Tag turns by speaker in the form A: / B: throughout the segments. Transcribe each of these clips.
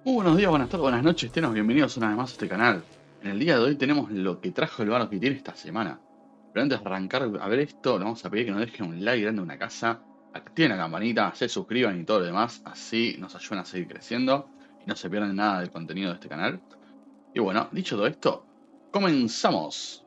A: Buenos días, buenas tardes, buenas noches, tenos bienvenidos una vez más a este canal. En el día de hoy tenemos lo que trajo el barco que tiene esta semana. Pero antes de arrancar a ver esto, le vamos a pedir que nos dejen un like grande a una casa, activen la campanita, se suscriban y todo lo demás, así nos ayudan a seguir creciendo y no se pierden nada del contenido de este canal. Y bueno, dicho todo esto, comenzamos.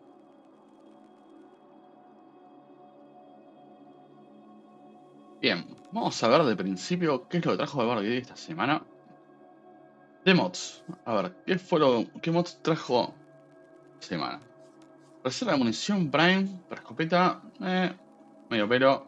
A: Bien, vamos a ver de principio qué es lo que trajo el barco que tiene esta semana. De mods, a ver, ¿qué mods trajo esta semana? Reserva de munición Prime para escopeta, medio pero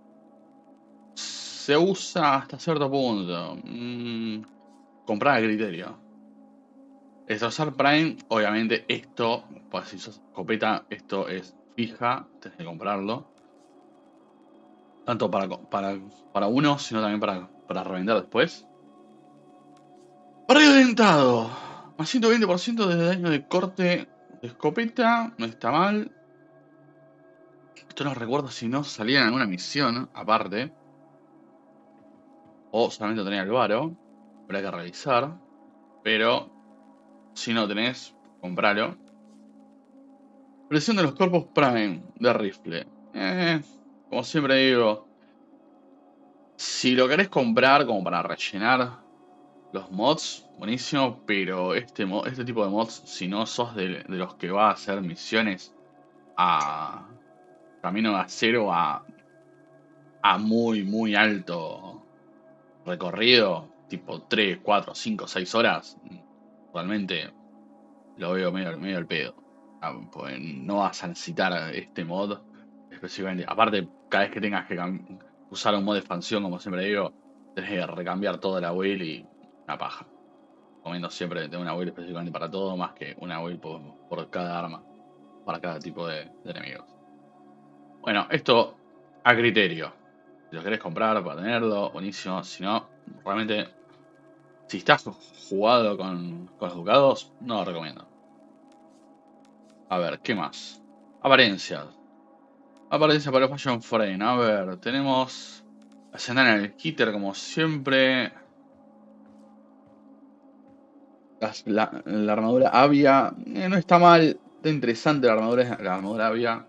A: se usa hasta cierto punto. Comprar a criterio. Destrozar Prime, obviamente esto, pues si sos escopeta, esto es fija, tenés que comprarlo. Tanto para uno, sino también para revender después. Barril dentado. Más 120% de daño de corte de escopeta, no está mal. Esto no recuerdo si no salía en alguna misión aparte. O solamente tenía el varo. Habrá que revisar. Pero si no tenés, compralo. Presión de los cuerpos Prime de rifle. Como siempre digo, si lo querés comprar como para rellenar los mods, buenísimo. Pero este tipo de mods, si no sos de los que va a hacer misiones a camino a cero a muy alto recorrido, tipo 3 4 5 6 horas, realmente lo veo medio al pedo. Pues no vas a necesitar este mod específicamente. Aparte, cada vez que tengas que usar un mod de expansión, como siempre digo, tenés que recambiar toda la build y una paja. Recomiendo siempre tener una build específicamente para todo, más que una build por cada arma, para cada tipo de enemigos. Bueno, esto a criterio. Si lo querés comprar para tenerlo, buenísimo. Si no, realmente, si estás jugado con los ducados, no lo recomiendo. A ver, ¿qué más? Apariencias. Apariencia para Fashion Frame. A ver, tenemos escenario en el Kitter como siempre. La armadura Avia. No está mal. Está interesante la armadura Avia.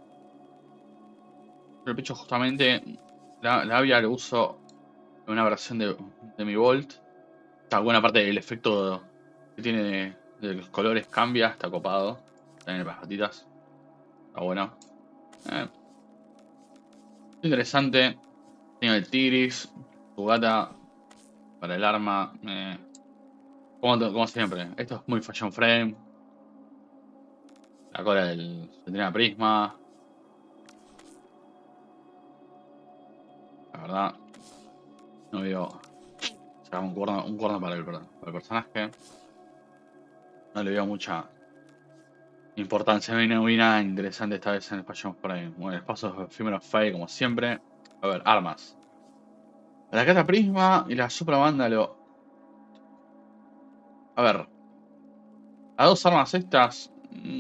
A: El pecho justamente. La Avia lo uso en una versión de mi Volt. Está buena parte del efecto que tiene de los colores cambia. Está copado. También las patitas. Está bueno. Eh, Interesante. Tiene el Tigris. Su gata. Para el arma. Como siempre. Esto es muy fashion frame. La cola del Centinela Prisma. La verdad. No veo. Será un cuerno para el personaje. No le veo mucha importancia. No vi nada interesante esta vez en el fashion frame. Bueno, el paso efímero Fade como siempre. A ver, armas. La Cata Prisma y la Supra Vándalo. A ver. Las dos armas estas.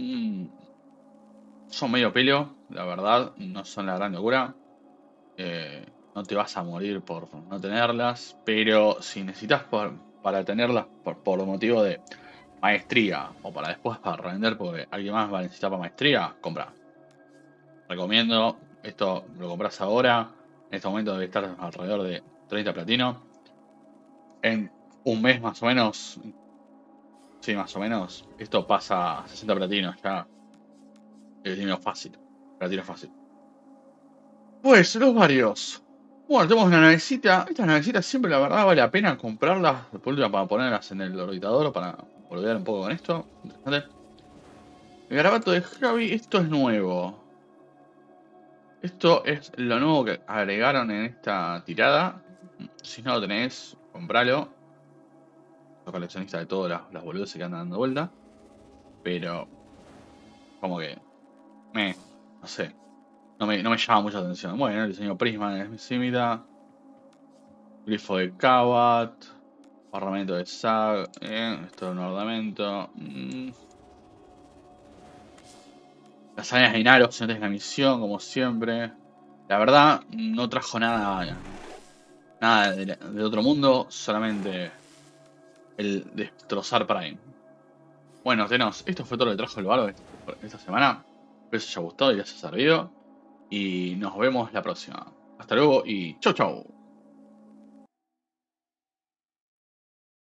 A: Son medio pelo, la verdad. No son la gran locura. No te vas a morir por no tenerlas, pero si necesitas para tenerlas por motivo de maestría o para después para revender porque alguien más va a necesitar para maestría, compra. Recomiendo, esto lo compras ahora, en este momento debe estar alrededor de 30 platino. En un mes más o menos, sí, más o menos, esto pasa a 60 platinos ya. Es dinero fácil, platino fácil. Pues los varios. Bueno, tenemos una navecita. Estas navecitas siempre la verdad vale la pena comprarlas. Por último para ponerlas en el orbitador o para volver un poco con esto. Interesante. El garabato de Javi, esto es nuevo. Esto es lo nuevo que agregaron en esta tirada. Si no lo tenés, compralo. Soy coleccionista de todas las boludeces que andan dando vuelta. Pero, como que, no sé. No me llama mucha atención. Bueno, el diseño Prisma es similar. Grifo de Kabat. Parlamento de Zag. Esto es un ornamento. Las áreas de Inaro, antes de la misión, como siempre. La verdad, no trajo nada de otro mundo. Solamente el destrozar Prime. Bueno, Tenos, esto fue todo lo que trajo el bardo esta semana. Espero que os haya gustado y les haya servido. Y nos vemos la próxima. Hasta luego y chau chau.